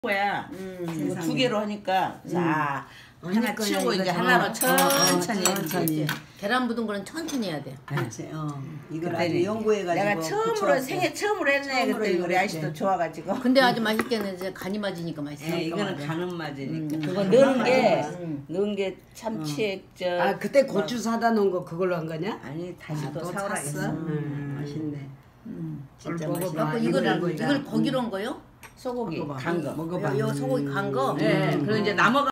거야. 세상에. 두 개로 하니까 자 하나 거야, 치우고 이거 이제 좀. 하나로 천천히 천천히. 계란 부든 거는 천천히 해야 돼. 그렇지. 이걸 아주 그때는 연구해가지고. 내가 처음으로 붙여갖고. 생애 처음으로 했네. 처음으로 그때 이걸 우리 아저씨도 했대. 좋아가지고. 근데 아주 맛있겠네. 이제 간이 맞으니까 맛있어. 예, 이거는 맞아. 가는 맛이니까. 그거 맞아. 넣은 게 참치 액젓. 아 그때 고추 사다 놓은 거 그걸로 한 거냐? 아니 다시 또 또 사오라 샀어? 했어. 맛있네. 진짜 먹어봐. 맛있어. 갖고 이걸 거기로 한 거요? 소고기 먹어봐. 간 거. 먹어봐. 요 소고기 간 거. 예. 그리고 이제 남아가